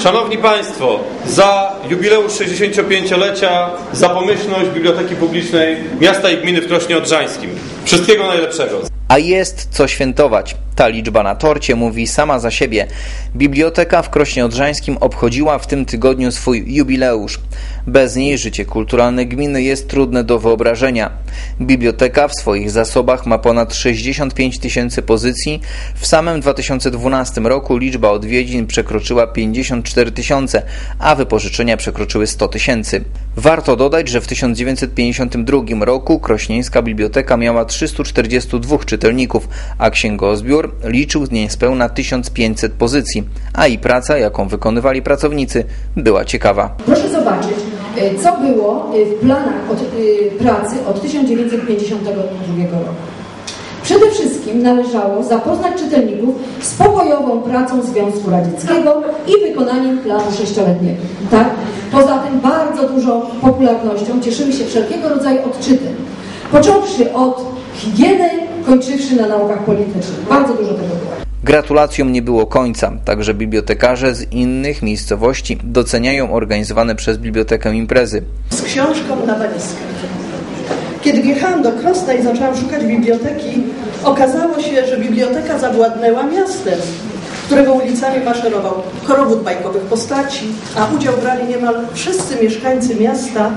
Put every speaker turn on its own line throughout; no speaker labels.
Szanowni Państwo, za jubileusz 65-lecia, za pomyślność Biblioteki Publicznej Miasta i Gminy w Krośnie Odrzańskim. Wszystkiego najlepszego.
A jest co świętować. Ta liczba na torcie mówi sama za siebie. Biblioteka w Krośnie Odrzańskim obchodziła w tym tygodniu swój jubileusz. Bez niej życie kulturalne gminy jest trudne do wyobrażenia. Biblioteka w swoich zasobach ma ponad 65 000 pozycji. W samym 2012 roku liczba odwiedzin przekroczyła 54 000, a wypożyczenia przekroczyły 100 000. Warto dodać, że w 1952 roku krośnieńska biblioteka miała 342 czytelników, a księgozbiór liczył niespełna 1500 pozycji, a i praca, jaką wykonywali pracownicy, była ciekawa.
Proszę zobaczyć, co było w planach pracy od 1952 roku. Przede wszystkim należało zapoznać czytelników z pokojową pracą Związku Radzieckiego i wykonaniem planu 6-letniego. Tak? Poza tym bardzo dużą popularnością cieszyły się wszelkiego rodzaju odczyty. Począwszy od higieny, kończywszy na naukach politycznych. Bardzo dużo tego było.
Gratulacjom nie było końca, także bibliotekarze z innych miejscowości doceniają organizowane przez bibliotekę imprezy.
Z książką na walizkę. Kiedy wjechałam do Krosna i zaczęłam szukać biblioteki, okazało się, że biblioteka zawładnęła miastem, którego ulicami maszerował korowód bajkowych postaci, a udział brali niemal wszyscy mieszkańcy miasta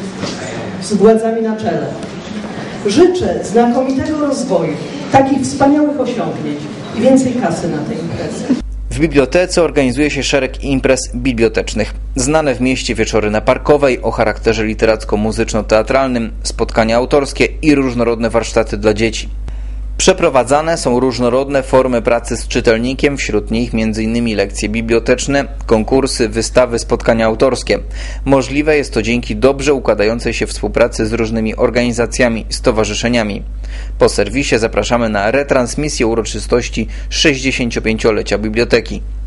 z władzami na czele. Życzę znakomitego rozwoju, takich wspaniałych osiągnięć i więcej kasy na te imprezy.
W bibliotece organizuje się szereg imprez bibliotecznych. Znane w mieście wieczory na Parkowej o charakterze literacko-muzyczno-teatralnym, spotkania autorskie i różnorodne warsztaty dla dzieci. Przeprowadzane są różnorodne formy pracy z czytelnikiem, wśród nich m.in. lekcje biblioteczne, konkursy, wystawy, spotkania autorskie. Możliwe jest to dzięki dobrze układającej się współpracy z różnymi organizacjami i stowarzyszeniami. Po serwisie zapraszamy na retransmisję uroczystości 65-lecia biblioteki.